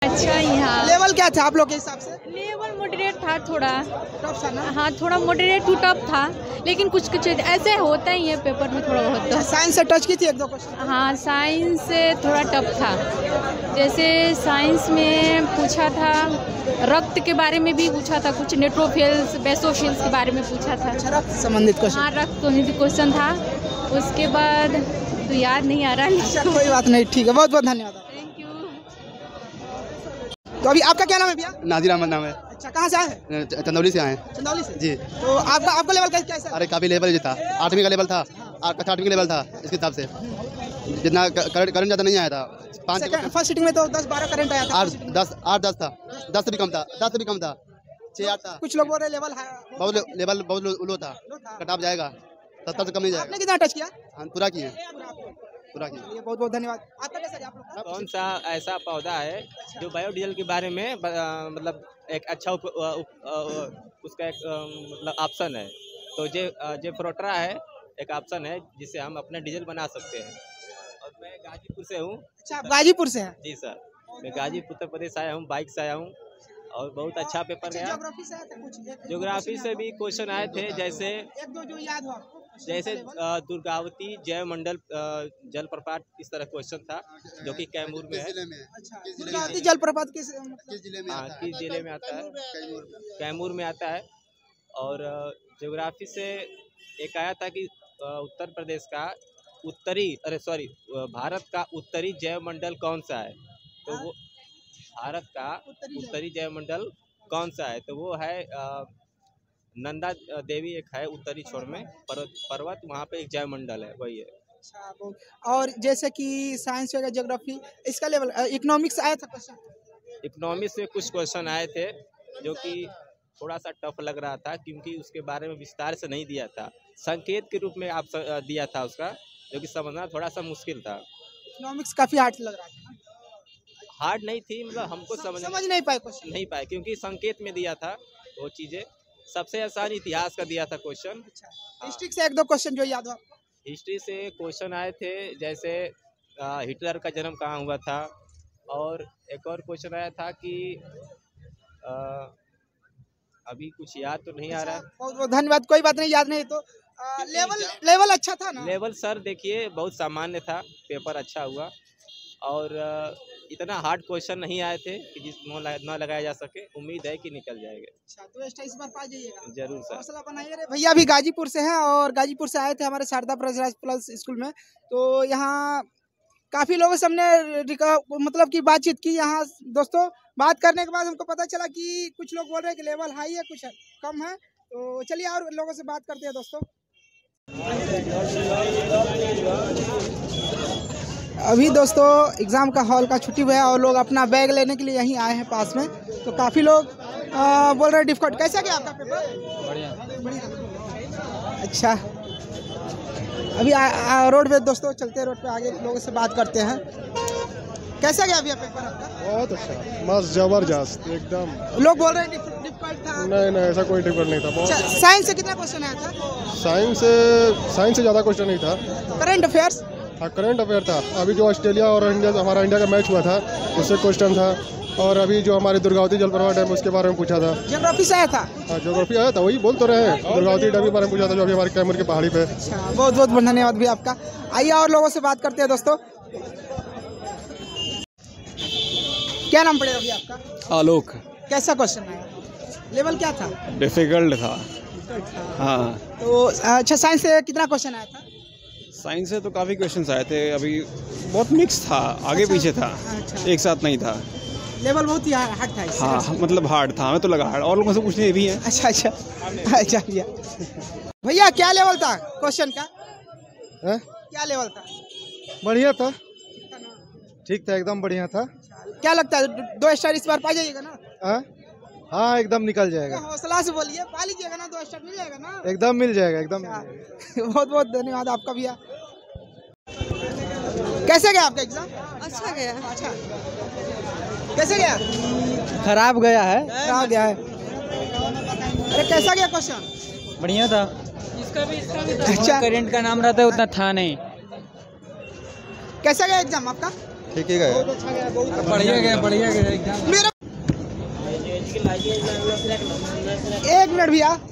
अच्छा, यहाँ लेवल क्या था आप लोग के हिसाब से? लेवल मॉडरेट था थोड़ा। टफ था ना? हाँ, थोड़ा मॉडरेट टू टफ था, लेकिन कुछ कुछ ऐसे होता ही है पेपर में थोड़ा बहुत। साइंस से टच की थी एक दो क्वेश्चन? हाँ, साइंस से थोड़ा टफ था। जैसे साइंस में पूछा था, रक्त के बारे में भी पूछा था, कुछ न्यूट्रोफिल्स बेसोफिल्स के बारे में पूछा था। रक्त संबंधित क्वेश्चन? हाँ, रक्त संबंधित क्वेश्चन था। उसके बाद तो याद नहीं आ रहा है। अच्छा, कोई बात नहीं, ठीक है, बहुत बहुत धन्यवाद। Thank you. तो अभी आपका क्या नाम है भैया? नाजिर अहमद नाम है। अच्छा, कहाँ से आए हैं? चंदौली से आए हैं। चंदौली से जी। तो आपका लेवल कैसा है? अरे काफ़ी लेवल जो था, 8वीं का लेवल था, 8वीं का लेवल था इसके हिसाब से। जितना करंट ज़्यादा नहीं आया था। फर्स्ट सीटिंग में तो 10-12 करंट आया था। 8-10 था, 10 से भी कम था, 6-8 था। कुछ लोग बोल रहे लेवल बहुत लो था, कट ऑफ जाएगा, 70 से कम नहीं जाएगा। आपने कितना टच किया? हाँ, पूरा किए। बहुत बहुत धन्यवाद। आपका कैसा है? आप लोग कौन सा ऐसा पौधा है जो बायोडीजल के बारे में मतलब एक अच्छा उसका एक मतलब ऑप्शन है। तो जे फ्रोटरा है एक ऑप्शन है जिससे हम अपना डीजल बना सकते हैं। और मैं गाजीपुर से हूँ। अच्छा, आप गाजीपुर से हैं? जी सर, मैं गाजीपुर उत्तर प्रदेश आया हूँ, बाइक से आया हूँ और बहुत अच्छा पेपर गया। ज्योग्राफी से आए थे कुछ? ज्योग्राफी से भी क्वेश्चन आए थे, जैसे एक दो जो याद हो आपको? जैसे दुर्गावती जैव मंडल जलप्रपात, इस तरह क्वेश्चन था जो कि कैमूर में है। अच्छा, दुर्गावती जलप्रपात किस जिले में? हाँ, किस जिले में आता है? कैमूर में आता है। और ज्योग्राफी से एक आया था कि उत्तर प्रदेश का भारत का उत्तरी जैव मंडल कौन सा है? तो वो भारत का उत्तरी जैव मंडल कौन सा है? तो वो है नंदा देवी, एक है उत्तरी छोर में पर्वत, वहाँ पे एक जैव मंडल है, वही है। अच्छा, और जैसे कि साइंस वगैरह ज्योग्राफी, इसका लेवल इकोनॉमिक्स आया था क्वेश्चन? इकोनॉमिक्स से कुछ क्वेश्चन आए थे जो कि थोड़ा सा टफ लग रहा था, क्योंकि उसके बारे में विस्तार से नहीं दिया था, संकेत के रूप में आप दिया था उसका, जो कि समझना थोड़ा सा मुश्किल था। इकोनॉमिक्स काफी हार्ड लग रहा था? हार्ड नहीं थी, मतलब हमको समझ नहीं पाए क्वेश्चन? नहीं पाए, क्योंकि संकेत में दिया था वो चीज़ें। सबसे आसान इतिहास का दिया था क्वेश्चन। हिस्ट्री से एक दो क्वेश्चन जो याद हो? हिस्ट्री से क्वेश्चन आए थे, जैसे हिटलर का जन्म कहाँ हुआ था, और एक और क्वेश्चन आया था कि अभी कुछ याद तो नहीं आ रहा है। बहुत बहुत धन्यवाद, कोई बात नहीं, याद नहीं तो लेवल अच्छा था ना? लेवल सर देखिए बहुत सामान्य था, पेपर अच्छा हुआ और इतना हार्ड क्वेश्चन नहीं आए थे कि जिसमें न लगाया जा सके। उम्मीद है कि निकल जाएगा। अच्छा, तो इस बार पा जाइएगा जरूर सर। हौसला बनाइए रे भैया। भी गाजीपुर से हैं और गाजीपुर से आए थे हमारे शारदा प्लस स्कूल में। तो यहाँ काफ़ी लोगों से हमने मतलब कि बातचीत की। यहाँ दोस्तों बात करने के बाद हमको पता चला कि कुछ लोग बोल रहे हैं कि लेवल हाई है, कुछ कम है। तो चलिए और लोगों से बात करते हैं दोस्तों। अभी दोस्तों एग्ज़ाम का हॉल का छुट्टी हुआ है और लोग अपना बैग लेने के लिए यहीं आए हैं पास में। तो काफ़ी लोग बोल रहे हैं डिफिकल्ट। कैसा गया आपका पेपर? बढ़िया। अच्छा, अभी रोड पे दोस्तों चलते रोड पे आगे लोगों से बात करते हैं। कैसा गया भैया पेपर आपका? बहुत अच्छा, मस्त, जबरदस्त एकदम। लोग बोल रहे हैं डिफिकल्ट था। नहीं, ऐसा कोई डिफिकल्ट नहीं था। बहुत अच्छा, साइंस से कितना क्वेश्चन आया था? साइंस से ज़्यादा क्वेश्चन नहीं था। Current affairs? हाँ, करंट अफेयर था। अभी जो ऑस्ट्रेलिया और हमारा इंडिया का मैच हुआ था उससे क्वेश्चन था। और अभी जो हमारे दुर्गावती जलप्रपात डैम उसके बारे में पूछा था। ज्योग्राफी से आया था? हाँ, ज्योग्राफी आया था, वही बोल तो रहे हैं। दुर्गावती डैम के बारे में पूछा था जो अभी हमारे कैमूर की पहाड़ी पे। अच्छा, बहुत बहुत धन्यवाद भी आपका। आइए और लोगों से बात करते हैं दोस्तों। क्या नाम पड़ेगा भैया आपका? आलोक। कैसा क्वेश्चन आया? लेवल क्या था? डिफिकल्ट था। हाँ। तो अच्छा, साइंस से कितना क्वेश्चन आया था? साइंस से तो काफ़ी क्वेश्चंस आए थे, अभी बहुत मिक्स था, आगे पीछे था। अच्छा। एक साथ नहीं था। लेवल बहुत ही हार्ड था। हाँ, मतलब हार्ड था, हमें तो लगा हार्ड, और लोगों से पूछने भी हैं। अच्छा भैया क्या लेवल था क्वेश्चन का? क्या लेवल था? बढ़िया था, ठीक था, एकदम बढ़िया था। क्या लगता है 2 स्टार इस बार पा जाइएगा ना? हाँ, एकदम निकल जाएगा। हौसला से बोलिए, पा लीजिएगा ना? 2 स्टार मिल जाएगा ना? एकदम मिल जाएगा, एकदम। बहुत बहुत धन्यवाद आपका भैया। कैसे गया आपका एग्जाम? अच्छा गया। अच्छा, कैसे गया? खराब गया है। खराब गया है। अरे कैसा गया क्वेश्चन? बढ़िया था। इसका भी अच्छा, करंट का नाम रहता है उतना था नहीं। कैसा गया एग्जाम आपका? ठीक ही गया। बढ़िया गया एकदम। एक मिनट भैया।